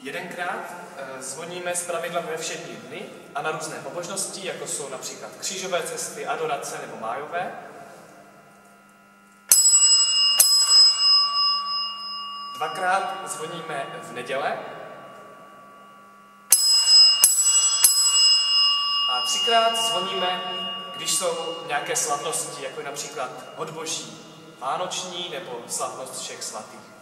Jedenkrát zvoníme zpravidla ve všední dny a na různé pobožnosti, jako jsou například křížové cesty, adorace nebo májové. Dvakrát zvoníme v neděle a třikrát zvoníme, když jsou nějaké slavnosti, jako je například Hod Boží vánoční nebo slavnost všech svatých.